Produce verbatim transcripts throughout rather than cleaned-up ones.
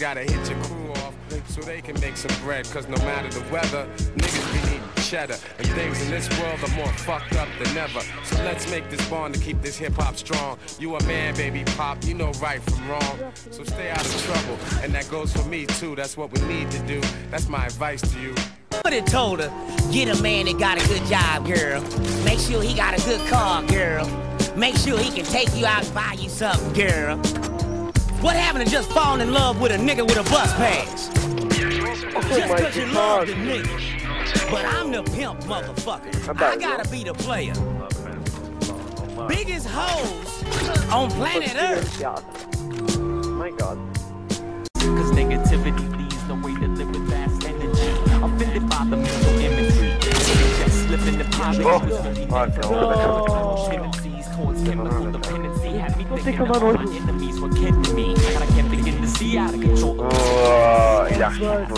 gotta hit your crew off so they can make some bread. Cause no matter the weather, niggas be needing cheddar. And things in this world are more fucked up than ever. So let's make this bond to keep this hip hop strong. You a man, baby pop, you know right from wrong. So stay out of trouble, and that goes for me too. That's what we need to do. That's my advice to you. But it told her, get a man that got a good job, girl. Make sure he got a good car, girl. Make sure he can take you out and buy you something, girl. What happened to just falling in love with a nigga with a bus pass? Just cause you love the nigga. But I'm the pimp, motherfucker. I gotta be the player. Biggest hoes on planet Earth. My God. Cause negativity leads the way to live with fast energy. Offended by the mental imagery. Just slipping the pocket was really meant for all tendencies towards chemical dependency. Had me thinking of my enemies were kidding me. And I kept beginning to see out of control. Oh, il a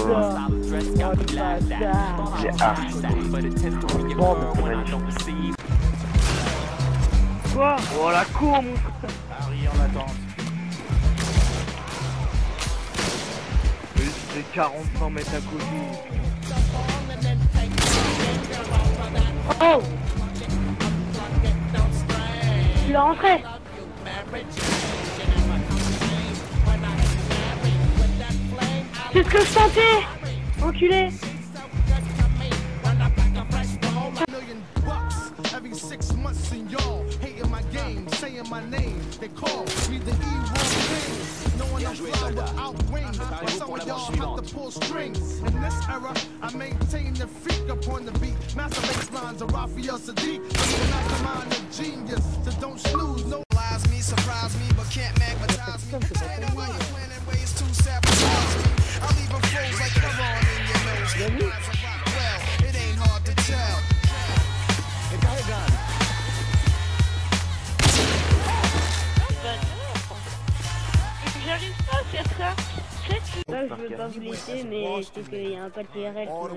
Quoi? Oh la cour mon frère. Harry en attente. C'est quarante mètres à côté. Oh! Tu l'as rentré? C'est ce que je sentais! Enculé! Every six months in y'all hating my game, saying my name. They call me the E-Roll King. No one else fly without wings, but some of y'all have to pull strings. In this era, I maintain the freak upon the beat. Master bass lines of Raphael Sadiq. I'm the mastermind of genius, so don't snooze. No lies me, surprise me, but can't magnetize me. Planning while you're planning ways to sabotage me. I'll leave a froze like a on in your nose. Well, it ain't hard to tell. J'arrive pas à faire ça. Là, je veux pas vous laisser, mais c'est qu'il y a un papier direct. Je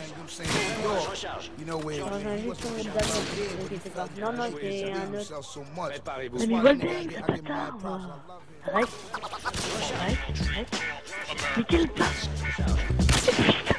reviens juste sur votre dame, ne vous inquiétez pas. Non, non, c'est un autre. Mais Voltaire, c'est pas tard. Arrête. Arrête, arrête. Mais quel pas.